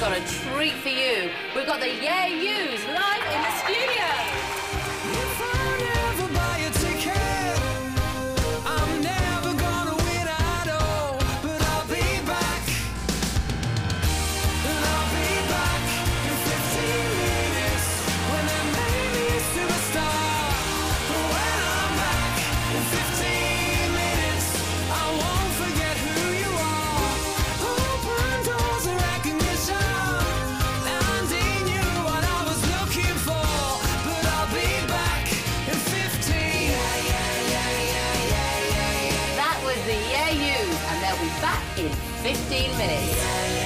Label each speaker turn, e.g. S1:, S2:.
S1: got a treat for you. We've got the Yeah Yous live in the studio.
S2: If I never buy a ticket, I'm never gonna win at all. But I'll be back, and I'll be back in 15 minutes when they make me a superstar. But when I'm back in 15 minutes, I won't forget who you are. Open doors of recognition, and he knew what I was looking for. But I'll be back in 15.
S1: That was the Yeah Yous, and they'll be back in 15 minutes.